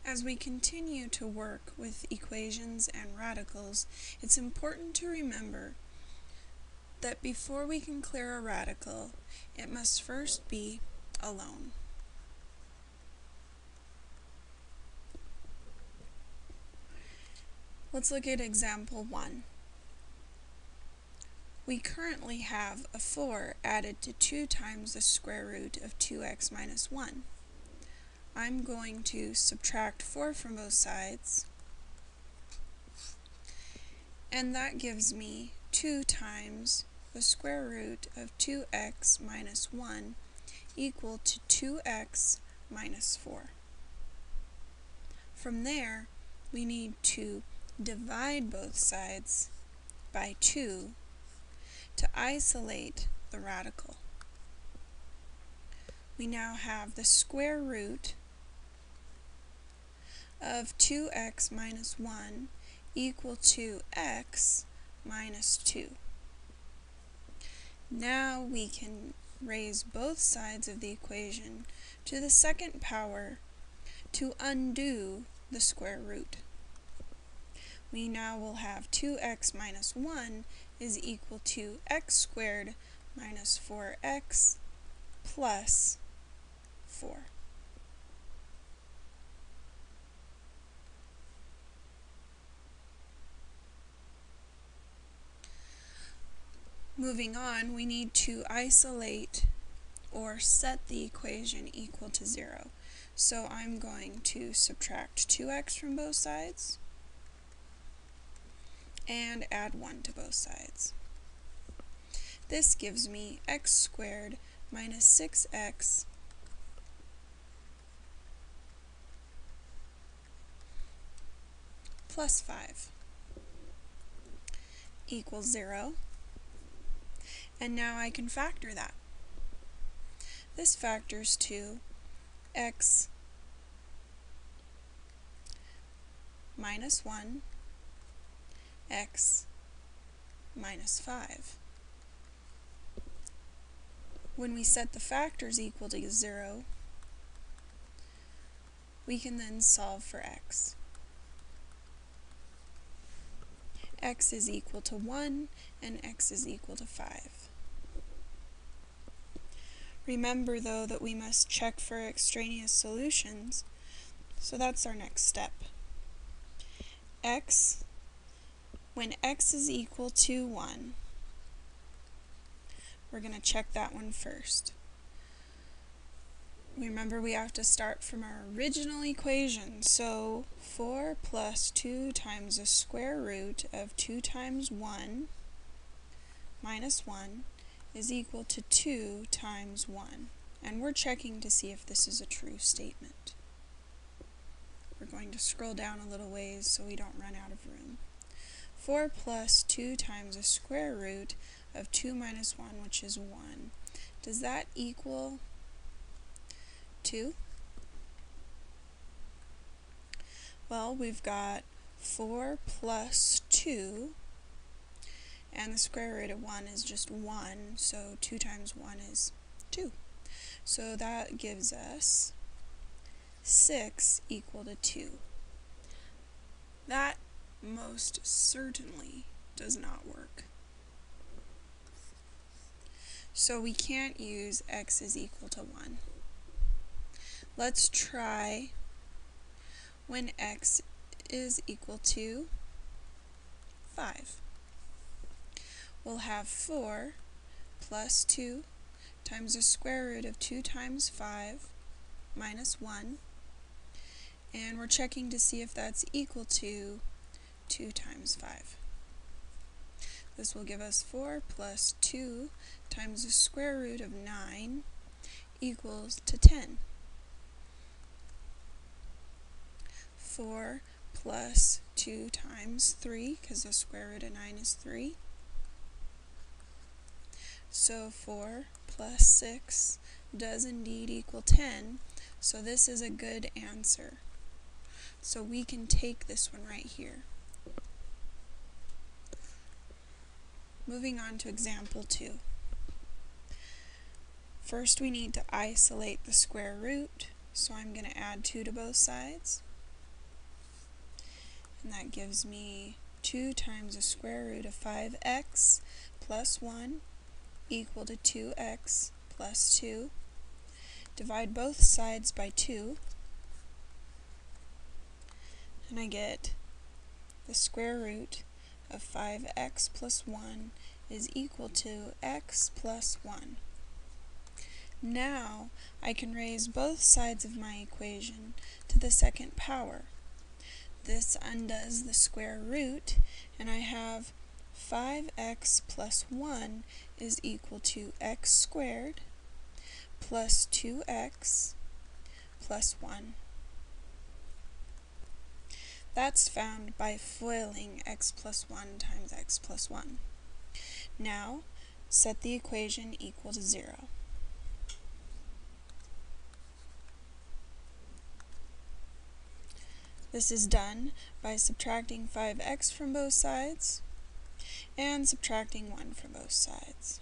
As we continue to work with equations and radicals, it's important to remember that before we can clear a radical, it must first be alone. Let's look at example 1. We currently have a 4 added to 2 times the square root of 2x minus 1. I'm going to subtract 4 from both sides, and that gives me 2 times the square root of 2x minus 1 equal to 2x minus 4. From there, we need to divide both sides by 2 to isolate the radical. We now have the square root of 2x minus 1 equal to x minus 2. Now we can raise both sides of the equation to the second power to undo the square root. We now will have 2x minus 1 is equal to x squared minus 4x plus 4. Moving on, we need to isolate or set the equation equal to 0. So I'm going to subtract 2x from both sides and add 1 to both sides. This gives me x squared minus 6x plus 5 equals 0. And now I can factor that. This factors to x minus 1, x minus 5. When we set the factors equal to 0, we can then solve for x. X is equal to 1 and x is equal to 5. Remember, though, that we must check for extraneous solutions, so that's our next step. When x is equal to 1, we're going to check that one first. Remember, we have to start from our original equation, so 4 plus 2 times the square root of 2 times 1 minus 1 is equal to 2 times 1. And we're checking to see if this is a true statement. We're going to scroll down a little ways so we don't run out of room. 4 plus 2 times the square root of 2 minus 1, which is 1. Does that equal 2? Well, we've got 4 plus 2, and the square root of 1 is just 1, so 2 times 1 is 2. So that gives us 6 equal to 2. That most certainly does not work. So we can't use x is equal to 1. Let's try when x is equal to 5. We'll have 4 plus 2 times the square root of 2 times 5 minus 1, and we're checking to see if that's equal to 2 times 5. This will give us 4 plus 2 times the square root of 9 equals to 10. 4 plus 2 times 3, because the square root of 9 is 3. So 4 plus 6 does indeed equal 10, so this is a good answer. So we can take this one right here. Moving on to example 2. First we need to isolate the square root, so I'm going to add 2 to both sides. and that gives me 2 times the square root of 5x plus 1 equal to 2x plus 2. Divide both sides by 2, and I get the square root of 5x plus 1 is equal to x plus 1. Now I can raise both sides of my equation to the second power. This undoes the square root, and I have 5x plus 1 is equal to x squared plus 2x plus 1. That's found by FOILing x plus 1 times x plus 1. Now, set the equation equal to 0. This is done by subtracting 5x from both sides and subtracting 1 from both sides.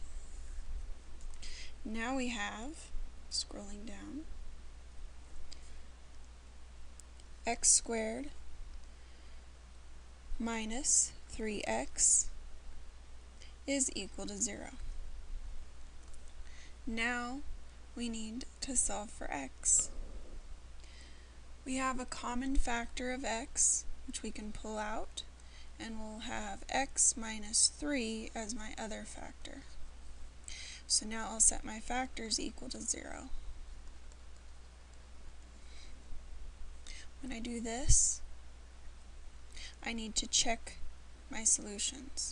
Now we have, scrolling down, x squared minus 3x is equal to 0. Now we need to solve for x. We have a common factor of x, which we can pull out, and we'll have x minus 3 as my other factor. So now I'll set my factors equal to 0. When I do this, I need to check my solutions.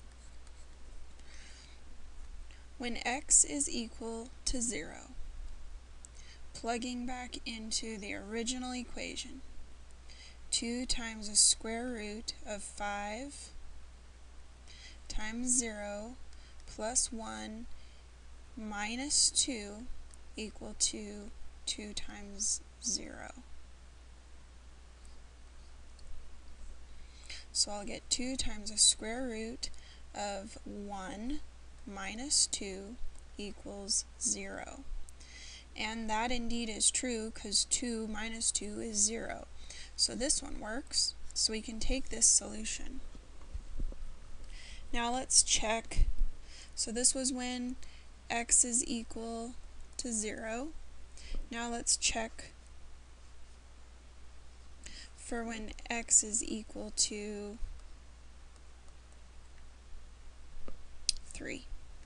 When x is equal to 0, plugging back into the original equation, 2 times the square root of 5 times 0 plus 1 minus 2 equal to 2 times 0. So I'll get 2 times the square root of 1 minus 2 equals 0. And that indeed is true, because 2 minus 2 is 0. So this one works, so we can take this solution. Now let's check. So this was when x is equal to 0. Now let's check for when x is equal to 3.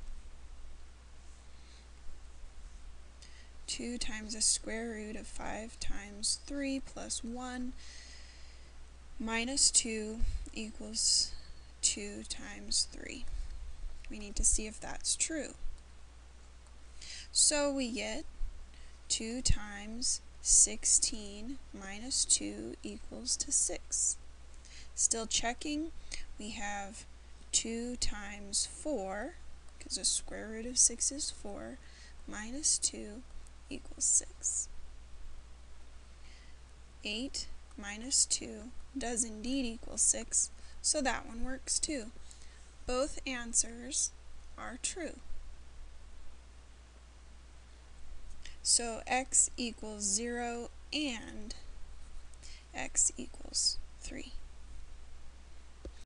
2 times the square root of 5 times 3 plus 1 minus 2 equals 2 times 3. We need to see if that's true. So we get 2 times 16 minus 2 equals to 6. Still checking, we have 2 times 4, because the square root of 6 is 4, minus 2 equals 6. 8 minus 2 does indeed equal 6, so that one works too. Both answers are true. So x equals 0 and x equals 3.